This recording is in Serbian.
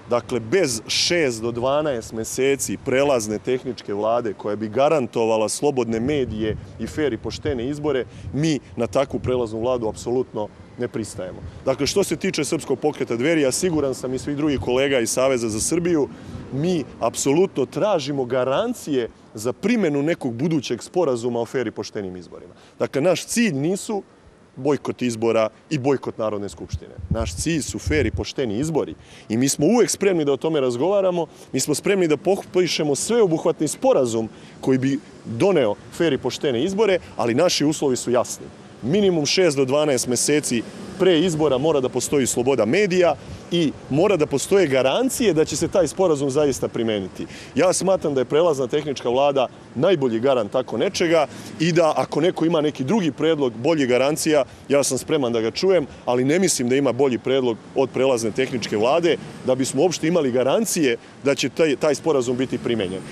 Dakle, bez 6 do 12 meseci prelazne tehničke vlade koja bi garantovala slobodne medije i fer i poštene izbore, mi na takvu prelaznu vladu apsolutno ne pristajemo. Dakle, što se tiče Srpskog pokreta Dveri, a siguran sam i svih drugih kolega iz Saveza za Srbiju, mi apsolutno tražimo garancije za primjenu nekog budućeg sporazuma o fer i poštenim izborima. Dakle, naš cilj nisu bojkot izbora i bojkot Narodne skupštine. Naš cilj su fer i pošteni izbori. I mi smo uvek spremni da o tome razgovaramo, mi smo spremni da potpišemo sveobuhvatni sporazum koji bi doneo fer i poštene izbore, ali naši uslovi su jasni. Minimum 6 do 12 meseci pre izbora mora da postoji sloboda medija i mora da postoje garancije da će se taj sporazum zaista primeniti. Ja smatram da je prelazna tehnička vlada najbolji garant tako nečega i da ako neko ima neki drugi predlog bolji garancija, ja sam spreman da ga čujem, ali ne mislim da ima bolji predlog od prelazne tehničke vlade da bismo uopšte imali garancije da će taj sporazum biti primenjen.